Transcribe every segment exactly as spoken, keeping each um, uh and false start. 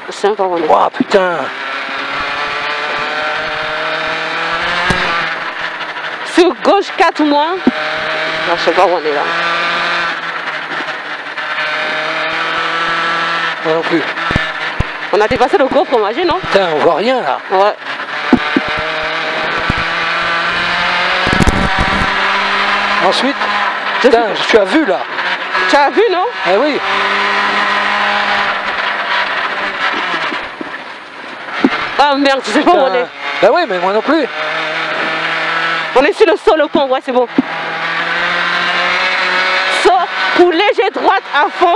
Je sais même pas où on est. Ouah, putain. Sur gauche quatre moins. Non, je sais pas où on est là. Moi non plus. On a dépassé le gros fromager, non? Putain, on voit rien là. Ouais. Ensuite, Je putain, sais- tu as vu là. Tu as vu, non? Eh oui. Ah merde, je sais pas où on est. Bah oui, mais moi non plus. On est sur le saut, le pont, ouais, c'est bon. Saut pour léger droite à fond.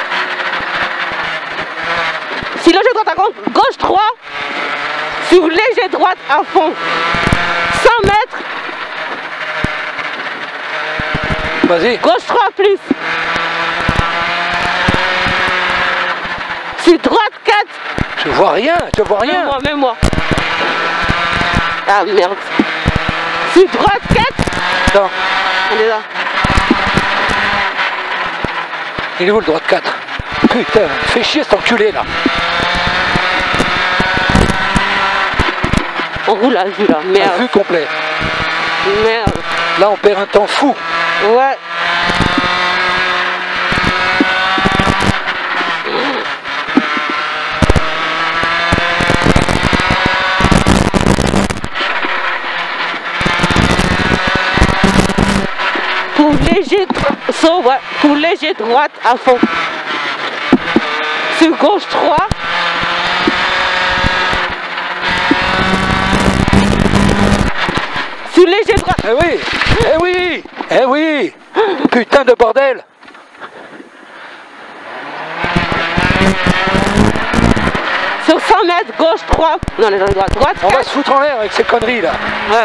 Si léger droite à gauche, gauche trois. Sur léger droite à fond. cent mètres. Vas-y. Gauche trois plus. Sur droite quatre. Je vois rien, je vois rien. Même moi, même moi. Ah merde. Sur droite quatre. Attends, On est là. il est où le droit de quatre? Putain, fais chier cet enculé là. On roule à vue là, À merde. vue complet. Merde. Là, on perd un temps fou. Ouais. Pour léger droite, so, ouais. Pour léger droite à fond. Sur gauche trois. Sur léger droite. Eh oui, eh oui, eh oui. Putain de bordel. Sur cent mètres, gauche trois. Non, on est dans le droite. Droite On va quatre. se foutre en l'air avec ces conneries là. Ouais.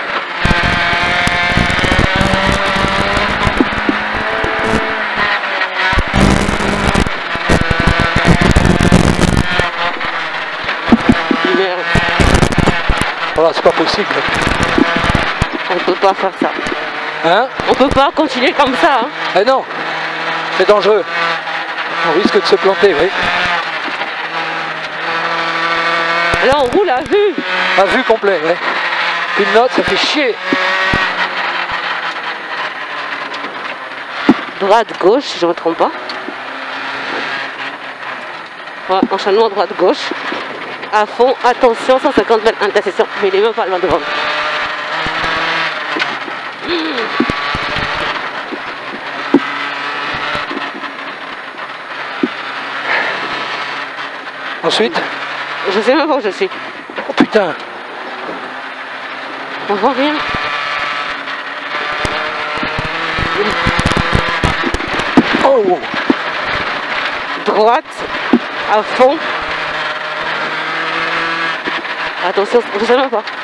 Merde. Voilà, c'est pas possible. On peut pas faire ça. Hein? On peut pas continuer comme ça. Hein. Eh non, c'est dangereux. On risque de se planter, oui. Là, on roule à vue. À vue complet, ouais. Une note, ça fait chier. Droite, gauche, si je ne me trompe pas. Ouais, enchaînement droite-gauche. À fond, attention, cent cinquante mètres intersection. Mais il est même pas loin devant. Ensuite, Je sais même pas où je suis. oh putain, On voit rien. oh, Droite, à fond. Attention, je sais même pas.